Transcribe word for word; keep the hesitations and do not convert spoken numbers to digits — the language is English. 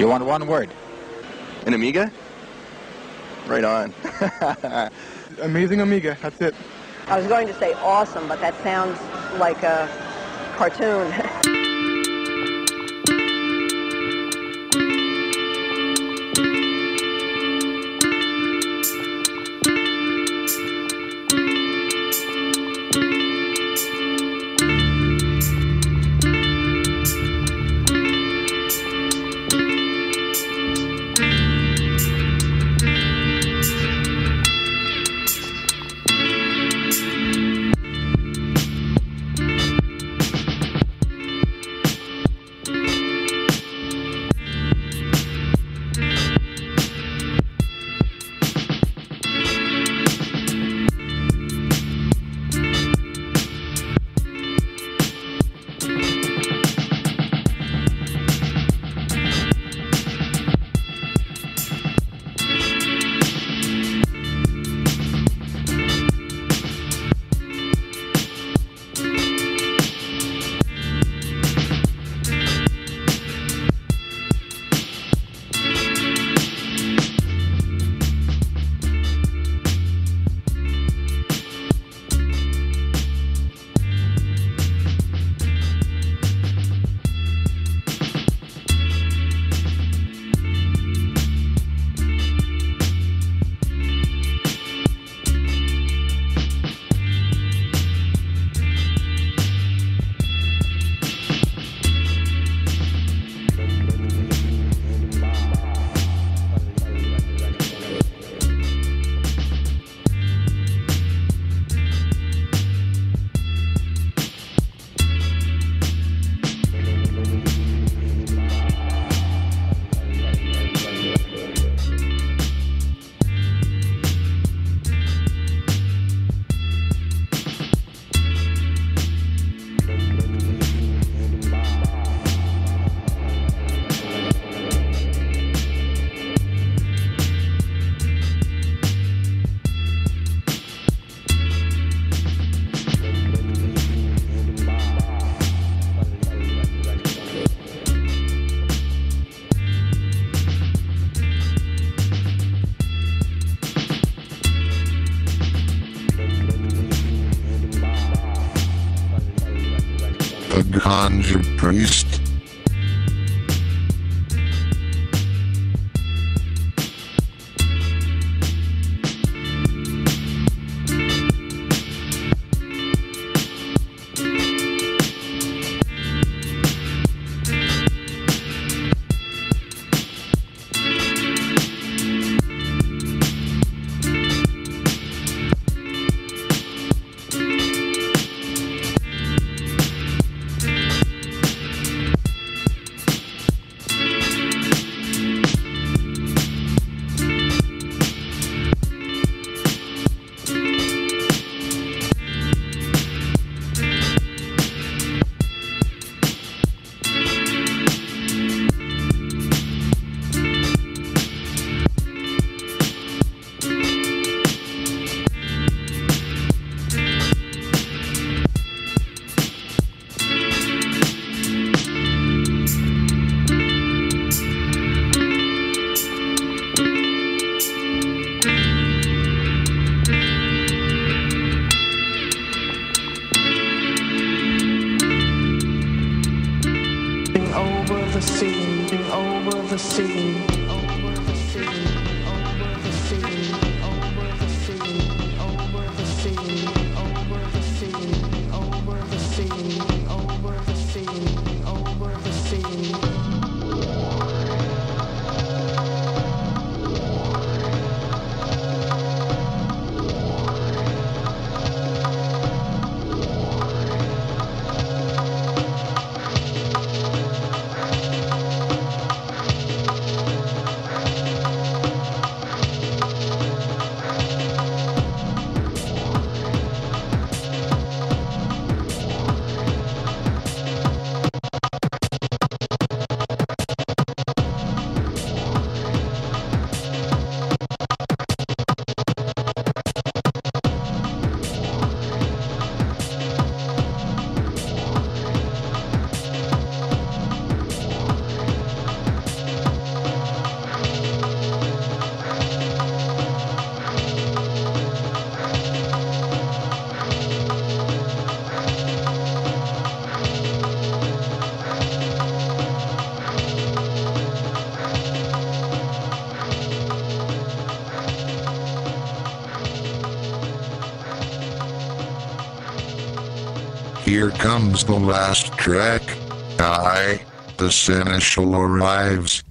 You want one word? An Amiga? Right on. Amazing Amiga, that's it. I was going to say awesome, but that sounds like a cartoon. A Ganja priest. Over the sea, over the sea, over the sea, over the sea, over the sea, over the sea, over the sea, over the sea, over the sea, over the sea. Here comes the last track. I, the seneschal arrives.